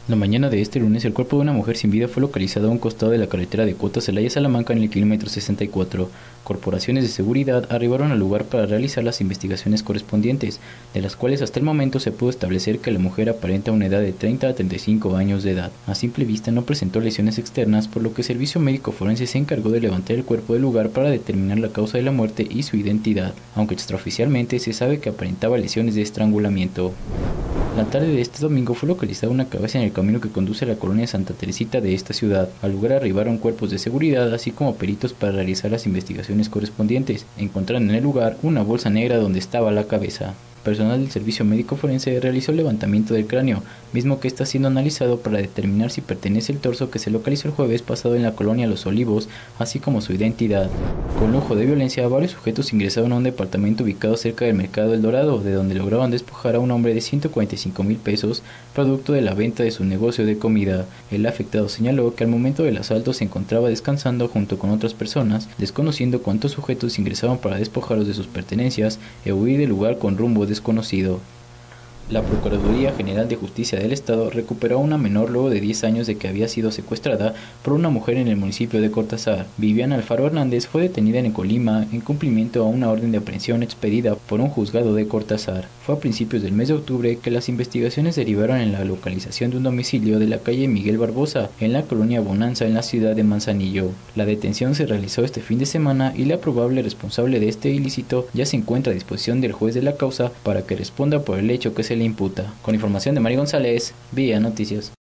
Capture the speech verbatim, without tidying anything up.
La mañana de este lunes, el cuerpo de una mujer sin vida fue localizado a un costado de la carretera de Cota Celaya-Salamanca en el kilómetro sesenta y cuatro. Corporaciones de seguridad arribaron al lugar para realizar las investigaciones correspondientes, de las cuales hasta el momento se pudo establecer que la mujer aparenta una edad de treinta a treinta y cinco años de edad. A simple vista no presentó lesiones externas, por lo que el servicio médico forense se encargó de levantar el cuerpo del lugar para determinar la causa de la muerte y su identidad, aunque extraoficialmente se sabe que aparentaba lesiones de estrangulamiento. La tarde de este domingo fue localizada una cabeza en el camino que conduce a la colonia Santa Teresita de esta ciudad. Al lugar arribaron cuerpos de seguridad, así como peritos para realizar las investigaciones correspondientes. Encontraron en el lugar una bolsa negra donde estaba la cabeza. Personal del servicio médico forense realizó el levantamiento del cráneo, mismo que está siendo analizado para determinar si pertenece al torso que se localizó el jueves pasado en la colonia Los Olivos, así como su identidad. Con lujo de violencia, varios sujetos ingresaron a un departamento ubicado cerca del Mercado El Dorado, de donde lograron despojar a un hombre de ciento cuarenta y cinco mil pesos, producto de la venta de su negocio de comida. El afectado señaló que al momento del asalto se encontraba descansando junto con otras personas, desconociendo cuántos sujetos ingresaban para despojarlos de sus pertenencias e huir del lugar con rumbo desconocido. La Procuraduría General de Justicia del Estado recuperó a una menor luego de diez años de que había sido secuestrada por una mujer en el municipio de Cortázar. Viviana Alfaro Hernández fue detenida en Colima en cumplimiento a una orden de aprehensión expedida por un juzgado de Cortázar. Fue a principios del mes de octubre que las investigaciones derivaron en la localización de un domicilio de la calle Miguel Barbosa, en la colonia Bonanza, en la ciudad de Manzanillo. La detención se realizó este fin de semana y la probable responsable de este ilícito ya se encuentra a disposición del juez de la causa para que responda por el hecho que se le imputa. Con información de Mari González, Vía Noticias.